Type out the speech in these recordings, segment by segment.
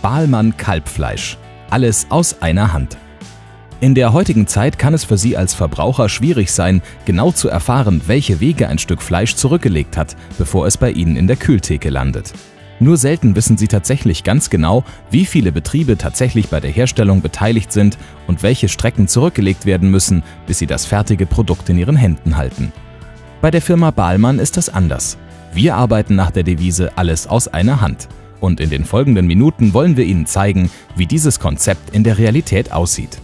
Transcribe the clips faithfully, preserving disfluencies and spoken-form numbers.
Bahlmann Kalbfleisch. Alles aus einer Hand. In der heutigen Zeit kann es für Sie als Verbraucher schwierig sein, genau zu erfahren, welche Wege ein Stück Fleisch zurückgelegt hat, bevor es bei Ihnen in der Kühltheke landet. Nur selten wissen Sie tatsächlich ganz genau, wie viele Betriebe tatsächlich bei der Herstellung beteiligt sind und welche Strecken zurückgelegt werden müssen, bis Sie das fertige Produkt in Ihren Händen halten. Bei der Firma Bahlmann ist das anders. Wir arbeiten nach der Devise „Alles aus einer Hand". Und in den folgenden Minuten wollen wir Ihnen zeigen, wie dieses Konzept in der Realität aussieht.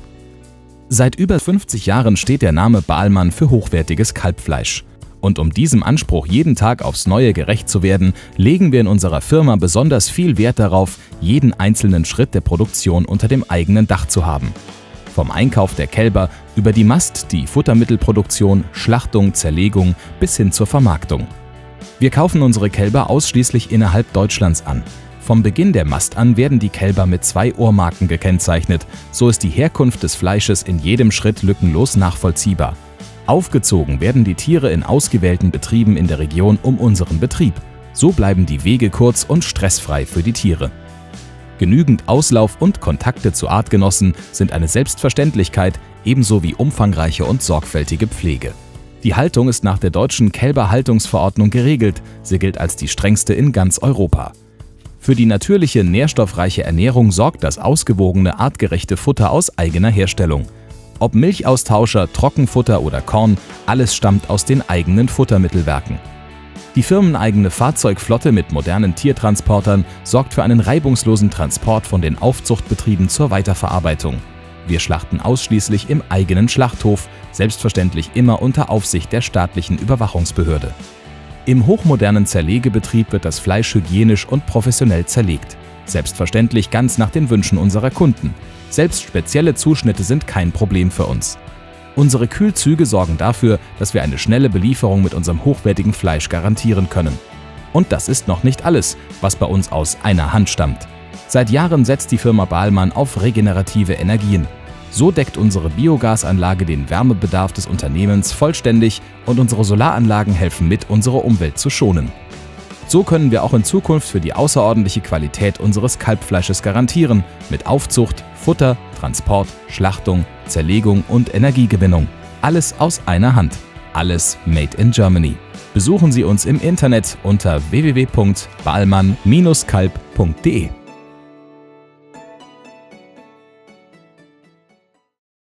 Seit über fünfzig Jahren steht der Name Bahlmann für hochwertiges Kalbfleisch. Und um diesem Anspruch jeden Tag aufs Neue gerecht zu werden, legen wir in unserer Firma besonders viel Wert darauf, jeden einzelnen Schritt der Produktion unter dem eigenen Dach zu haben. Vom Einkauf der Kälber über die Mast-, die Futtermittelproduktion, Schlachtung, Zerlegung bis hin zur Vermarktung. Wir kaufen unsere Kälber ausschließlich innerhalb Deutschlands an. Vom Beginn der Mast an werden die Kälber mit zwei Ohrmarken gekennzeichnet, so ist die Herkunft des Fleisches in jedem Schritt lückenlos nachvollziehbar. Aufgezogen werden die Tiere in ausgewählten Betrieben in der Region um unseren Betrieb. So bleiben die Wege kurz und stressfrei für die Tiere. Genügend Auslauf und Kontakte zu Artgenossen sind eine Selbstverständlichkeit, ebenso wie umfangreiche und sorgfältige Pflege. Die Haltung ist nach der deutschen Kälberhaltungsverordnung geregelt, sie gilt als die strengste in ganz Europa. Für die natürliche, nährstoffreiche Ernährung sorgt das ausgewogene, artgerechte Futter aus eigener Herstellung. Ob Milchaustauscher, Trockenfutter oder Korn, alles stammt aus den eigenen Futtermittelwerken. Die firmeneigene Fahrzeugflotte mit modernen Tiertransportern sorgt für einen reibungslosen Transport von den Aufzuchtbetrieben zur Weiterverarbeitung. Wir schlachten ausschließlich im eigenen Schlachthof, selbstverständlich immer unter Aufsicht der staatlichen Überwachungsbehörde. Im hochmodernen Zerlegebetrieb wird das Fleisch hygienisch und professionell zerlegt. Selbstverständlich ganz nach den Wünschen unserer Kunden. Selbst spezielle Zuschnitte sind kein Problem für uns. Unsere Kühlzüge sorgen dafür, dass wir eine schnelle Belieferung mit unserem hochwertigen Fleisch garantieren können. Und das ist noch nicht alles, was bei uns aus einer Hand stammt. Seit Jahren setzt die Firma Bahlmann auf regenerative Energien. So deckt unsere Biogasanlage den Wärmebedarf des Unternehmens vollständig und unsere Solaranlagen helfen mit, unsere Umwelt zu schonen. So können wir auch in Zukunft für die außerordentliche Qualität unseres Kalbfleisches garantieren, mit Aufzucht, Futter, Transport, Schlachtung, Zerlegung und Energiegewinnung. Alles aus einer Hand. Alles made in Germany. Besuchen Sie uns im Internet unter w w w punkt bahlmann Bindestrich kalb punkt de.